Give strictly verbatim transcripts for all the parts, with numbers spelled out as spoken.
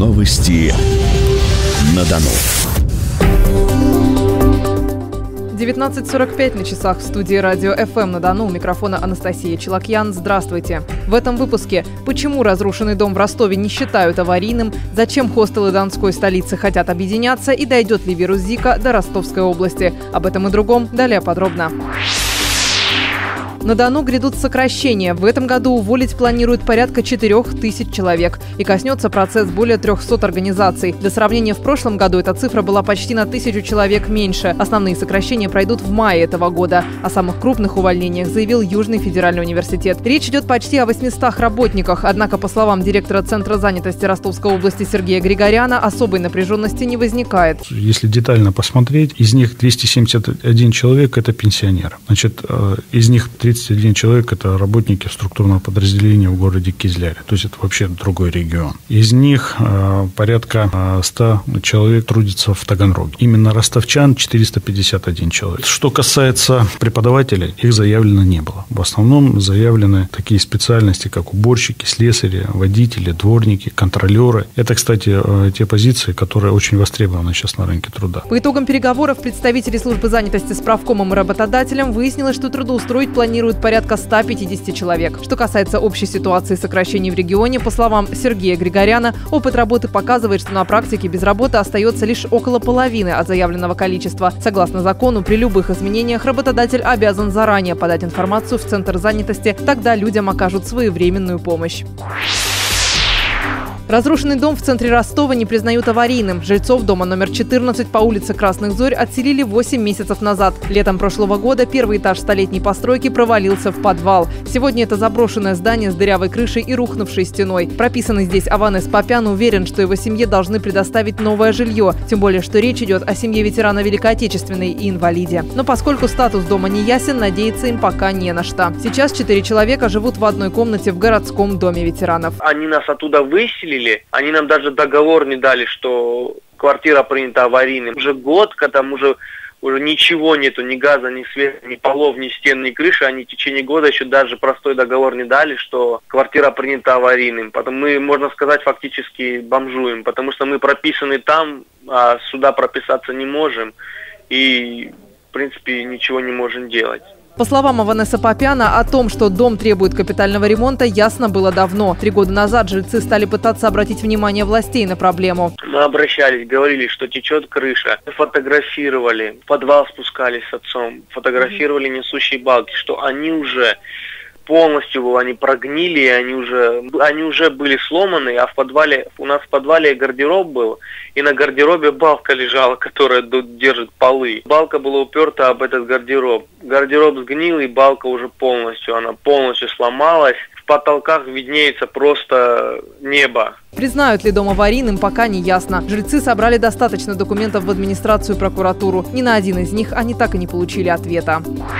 Новости на Дону. девятнадцать сорок пять на часах в студии Радио эф эм на Дону. У микрофона Анастасия Челакьян. Здравствуйте. В этом выпуске: почему разрушенный дом в Ростове не считают аварийным, зачем хостелы донской столицы хотят объединяться и дойдет ли вирус Зика до Ростовской области. Об этом и другом далее подробно. На Дону грядут сокращения. В этом году уволить планируют порядка четырех тысяч человек. И коснется процесс более трехсот организаций. Для сравнения, в прошлом году эта цифра была почти на тысячу человек меньше. Основные сокращения пройдут в мае этого года. О самых крупных увольнениях заявил Южный федеральный университет. Речь идет почти о восьмистах работниках. Однако, по словам директора Центра занятости Ростовской области Сергея Григоряна, особой напряженности не возникает. Если детально посмотреть, из них двести семьдесят один человек – это пенсионеры. Значит, из них тридцать один человек – это работники структурного подразделения в городе Кизляре. То есть это вообще другой регион. Из них э, порядка э, ста человек трудится в Таганроге. Именно ростовчан четыреста пятьдесят один человек. Что касается преподавателей, их заявлено не было. В основном заявлены такие специальности, как уборщики, слесари, водители, дворники, контролеры. Это, кстати, э, те позиции, которые очень востребованы сейчас на рынке труда. По итогам переговоров представители службы занятости с правкомом и работодателем выяснилось, что трудоустроить планируют порядка ста пятидесяти человек. Что касается общей ситуации сокращений в регионе, по словам Сергея Григоряна, опыт работы показывает, что на практике без работы остается лишь около половины от заявленного количества. Согласно закону, при любых изменениях работодатель обязан заранее подать информацию в Центр занятости, тогда людям окажут своевременную помощь. Разрушенный дом в центре Ростова не признают аварийным. Жильцов дома номер четырнадцать по улице Красных Зорь отселили восемь месяцев назад. Летом прошлого года первый этаж столетней постройки провалился в подвал. Сегодня это заброшенное здание с дырявой крышей и рухнувшей стеной. Прописанный здесь Аванес Попян уверен, что его семье должны предоставить новое жилье. Тем более, что речь идет о семье ветерана Великой Отечественной и инвалиде. Но поскольку статус дома не ясен, надеяться им пока не на что. Сейчас четыре человека живут в одной комнате в городском доме ветеранов. Они нас оттуда выселили. Они нам даже договор не дали, что квартира принята аварийным. Уже год, когда там уже, уже ничего нету, ни газа, ни света, ни полов, ни стен, ни крыши. Они в течение года еще даже простой договор не дали, что квартира принята аварийным. Потом мы, можно сказать, фактически бомжуем, потому что мы прописаны там, а сюда прописаться не можем. И, в принципе, ничего не можем делать. По словам Аванеса Попяна, о том, что дом требует капитального ремонта, ясно было давно. Три года назад жильцы стали пытаться обратить внимание властей на проблему. Мы обращались, говорили, что течет крыша. Фотографировали, в подвал спускались с отцом, фотографировали несущие балки, что они уже полностью они прогнили, и они уже, они уже были сломаны, а в подвале, у нас в подвале гардероб был, и на гардеробе балка лежала, которая держит полы. Балка была уперта об этот гардероб. Гардероб сгнил, и балка уже полностью, она полностью сломалась. В потолках виднеется просто небо. Признают ли дом аварийным, пока не ясно. Жильцы собрали достаточно документов в администрацию и прокуратуру. Ни на один из них они так и не получили ответа.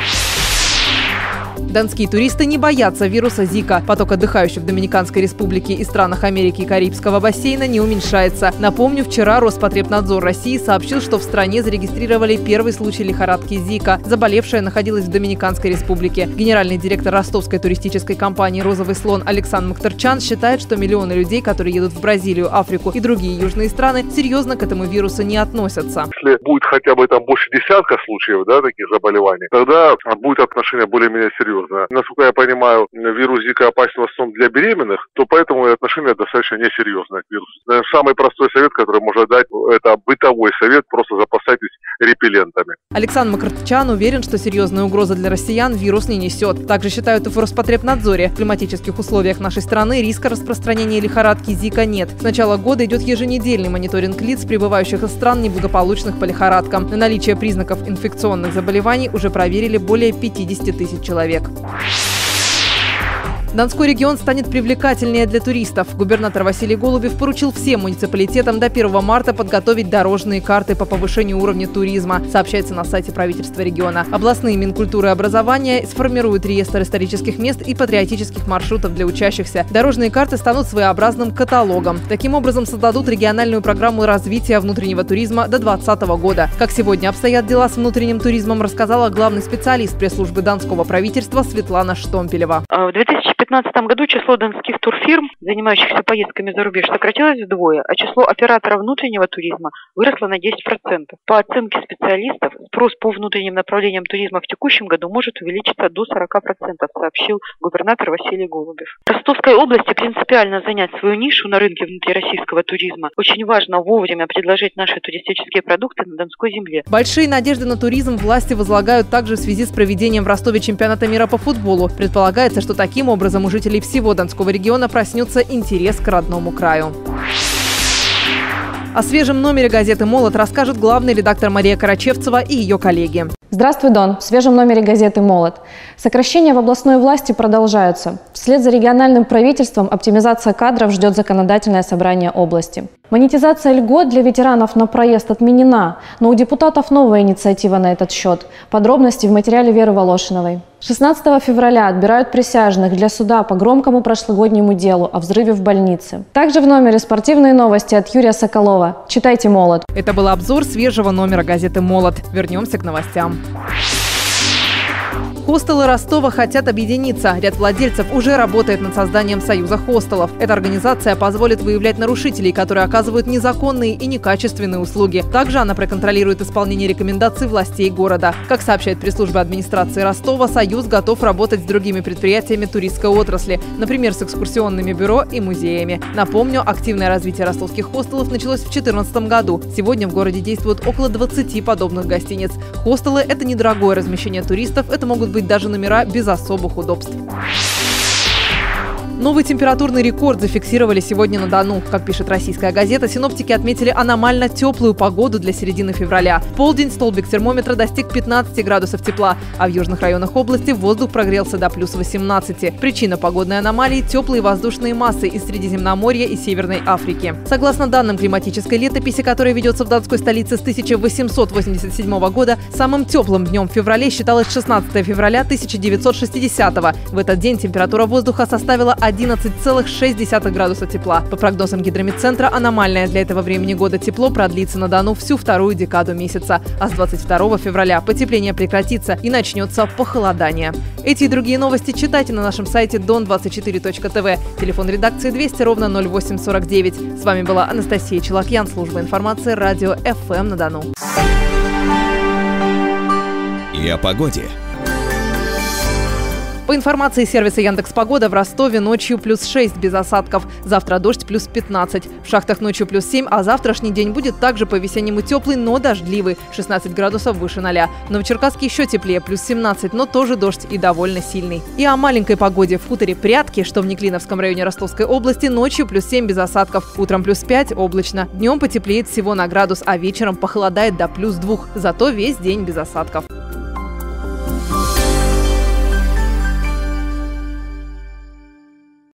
Донские туристы не боятся вируса Зика. Поток отдыхающих в Доминиканской республике и странах Америки и Карибского бассейна не уменьшается. Напомню, вчера Роспотребнадзор России сообщил, что в стране зарегистрировали первый случай лихорадки Зика. Заболевшая находилась в Доминиканской республике. Генеральный директор ростовской туристической компании «Розовый слон» Александр Мактырчан считает, что миллионы людей, которые едут в Бразилию, Африку и другие южные страны, серьезно к этому вирусу не относятся. Если будет хотя бы там больше десятка случаев, да, таких заболеваний, тогда будет отношение более-менее серьезное. Насколько я понимаю, вирус Зика опасен в основном для беременных, то поэтому отношение достаточно несерьезное к вирусу. Наверное, самый простой совет, который можно дать, это бытовой совет, просто запасайтесь репеллентами. Александр Мактырчан уверен, что серьезная угроза для россиян вирус не несет. Также считают и в Роспотребнадзоре. В климатических условиях нашей страны риска распространения лихорадки Зика нет. С начала года идет еженедельный мониторинг лиц, прибывающих из стран, неблагополучных по лихорадкам. На наличие признаков инфекционных заболеваний уже проверили более пятидесяти тысяч человек. Донской регион станет привлекательнее для туристов. Губернатор Василий Голубев поручил всем муниципалитетам до первого марта подготовить дорожные карты по повышению уровня туризма, сообщается на сайте правительства региона. Областные Минкультуры и образования сформируют реестр исторических мест и патриотических маршрутов для учащихся. Дорожные карты станут своеобразным каталогом. Таким образом, создадут региональную программу развития внутреннего туризма до двадцатого года. Как сегодня обстоят дела с внутренним туризмом, рассказала главный специалист пресс-службы Донского правительства Светлана Штомпелева. В две тысячи две тысячи пятнадцатом году число донских турфирм, занимающихся поездками за рубеж, сократилось вдвое, а число операторов внутреннего туризма выросло на десять процентов. По оценке специалистов, спрос по внутренним направлениям туризма в текущем году может увеличиться до сорока процентов, сообщил губернатор Василий Голубев. Ростовской области принципиально занять свою нишу на рынке внутрироссийского туризма. Очень важно вовремя предложить наши туристические продукты на Донской земле. Большие надежды на туризм власти возлагают также в связи с проведением в Ростове чемпионата мира по футболу. Предполагается, что таким образом у жителей всего Донского региона проснется интерес к родному краю. О свежем номере газеты «Молот» расскажет главный редактор Мария Карачевцева и ее коллеги. Здравствуй, Дон! В свежем номере газеты «Молот». Сокращения в областной власти продолжаются. Вслед за региональным правительством оптимизация кадров ждет законодательное собрание области. Монетизация льгот для ветеранов на проезд отменена, но у депутатов новая инициатива на этот счет. Подробности в материале Веры Волошиновой. шестнадцатого февраля отбирают присяжных для суда по громкому прошлогоднему делу о взрыве в больнице. Также в номере спортивные новости от Юрия Соколова. Читайте «Молот». Это был обзор свежего номера газеты «Молот». Вернемся к новостям. Хостелы Ростова хотят объединиться. Ряд владельцев уже работает над созданием союза хостелов. Эта организация позволит выявлять нарушителей, которые оказывают незаконные и некачественные услуги. Также она проконтролирует исполнение рекомендаций властей города. Как сообщает пресс-служба администрации Ростова, союз готов работать с другими предприятиями туристской отрасли, например, с экскурсионными бюро и музеями. Напомню, активное развитие ростовских хостелов началось в две тысячи четырнадцатом году. Сегодня в городе действует около двадцати подобных гостиниц. Хостелы – это недорогое размещение туристов, это могут быть быть даже номера без особых удобств. Новый температурный рекорд зафиксировали сегодня на Дону. Как пишет российская газета, синоптики отметили аномально теплую погоду для середины февраля. В полдень столбик термометра достиг пятнадцати градусов тепла, а в южных районах области воздух прогрелся до плюс восемнадцати. Причина погодной аномалии – теплые воздушные массы из Средиземноморья и Северной Африки. Согласно данным климатической летописи, которая ведется в донской столице с тысяча восемьсот восемьдесят седьмого года, самым теплым днем в феврале считалось шестнадцатого февраля тысяча девятьсот шестидесятого. В этот день температура воздуха составила одиннадцать целых шесть десятых градуса тепла. По прогнозам гидрометцентра, аномальное для этого времени года тепло продлится на Дону всю вторую декаду месяца. А с двадцать второго февраля потепление прекратится и начнется похолодание. Эти и другие новости читайте на нашем сайте дон двадцать четыре точка тэ вэ. Телефон редакции двести ровно ноль восемь сорок девять. С вами была Анастасия Челакьян, служба информации радио эф эм на Дону. И о погоде. По информации сервиса Яндекс.Погода, в Ростове ночью плюс шесть без осадков. Завтра дождь плюс пятнадцать. В Шахтах ночью плюс семь, а завтрашний день будет также по-весеннему теплый, но дождливый. шестнадцать градусов выше ноля. В Новочеркасске еще теплее, плюс семнадцать, но тоже дождь и довольно сильный. И о маленькой погоде в хуторе Прятки, что в Неклиновском районе Ростовской области, ночью плюс семь без осадков. Утром плюс пять, облачно. Днем потеплеет всего на градус, а вечером похолодает до плюс двух. Зато весь день без осадков.